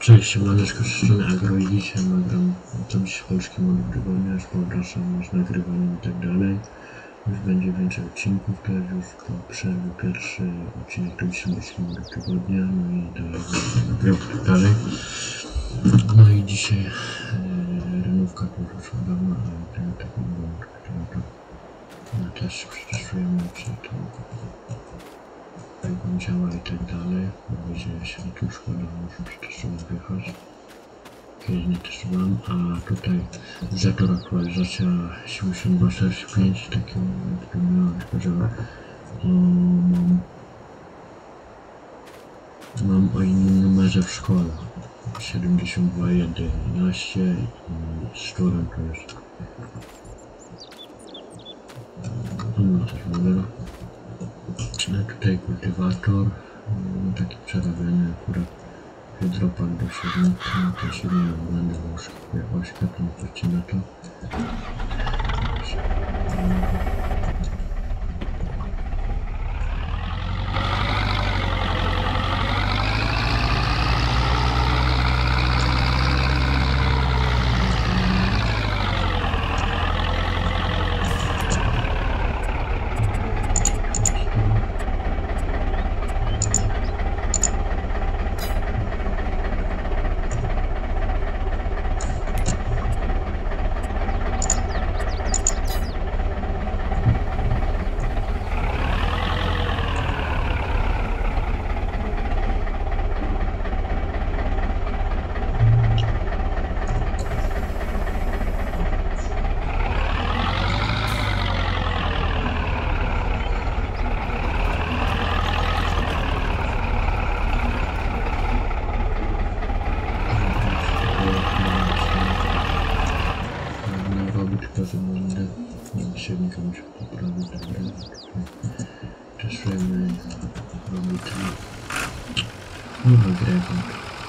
Cześć, siemaneczko, z strony Agro i dzisiaj nagram coś polski mod tygodnia, już powracam z nagrywaniem i tak dalej. Już będzie więcej odcinków, to jest już po przerwie pierwszy odcinek to jest polski mod tygodnia, no i dalej, tak dalej. No i dzisiaj renówka to już od dawna, ale tego tak nie było, którego to też przetestujemy przed jak on działa i tak dalej, bo będzie się tu szkoda, muszę przetestować wjechać. Kiedyś nie testowałem, a tutaj Zetor aktualizacja 72.45, takiego miałem spodziewać, mam o innym numerze w szkole 72.11 i z turem to jest inny też numer. Tutaj kultywator, taki przerabiany akurat hydropak do silnika, to silnik będę już ośka, to zwróćcie na to. Silnika muszę poprawić, testujemy robić agregat.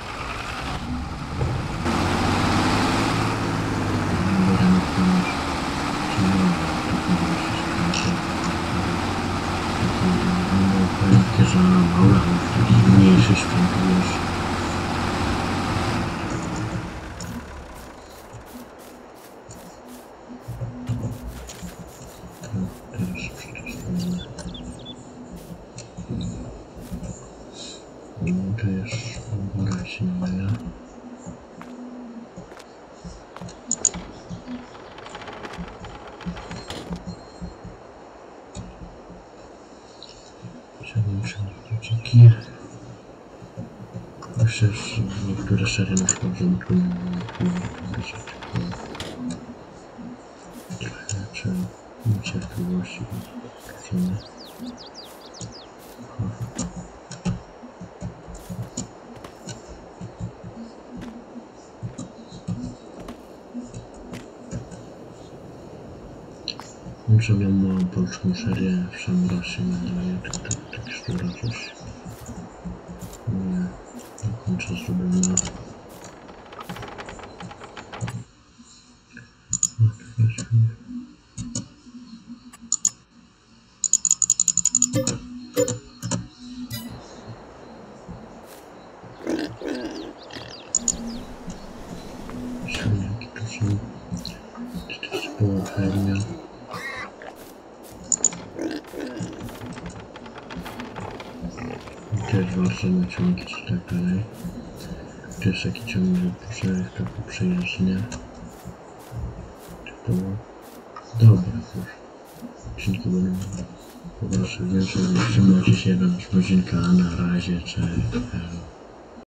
Pamiętkę za małe, ale mniejszy sprzęt już. To jest góra silna. Przełączniki. Jeszcze niektóre serie na przykład czy niecierpliwości. Muszę miał małą polską serię, w sam raz się nadaje, tekstura coś. Nie, do końca zrobiona. Silniki to są, to jest połowa hermia. To jest warto naciągnąć i tak dalej. To jest taki ciągnik taką przejezdnię. Typowo. Dobra, już. Odcinki będą po prostu więcej. Trzymajcie się, jedna godzinka, na razie, cześć.